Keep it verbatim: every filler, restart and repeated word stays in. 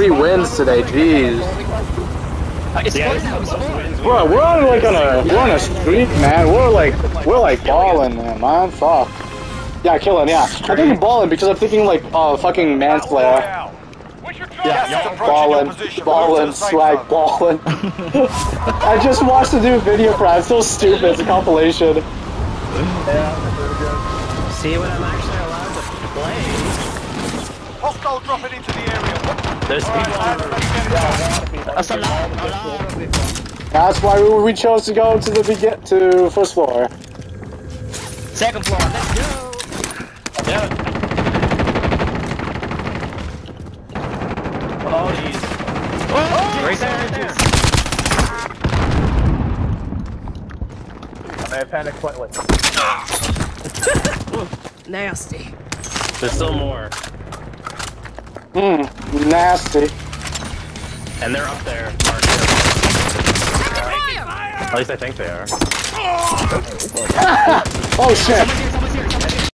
three wins today. Jeez. Bro, we're on like on a we're on a streak, man. We're like we're like balling, man. Man, fuck. Yeah, killing. Yeah, I'm thinking balling because I'm thinking like uh fucking manslayer. Yeah, ballin', ballin', swag, ballin'. I just watched the new video for it. It's so stupid. It's a compilation. Yeah, see what I'm actually allowed to play. Hostile dropping into the area. There's people on the roof. That's a lot, a lot of people. That's why we, we chose to go to the begin to first floor. Second floor. Let's go. Yeah. Oh, jeez. Oh, right there, right there. I may have panicked slightly. Nasty. There's still more. Mmm, nasty. And they're up there, Mark. At least I think they are. Oh shit!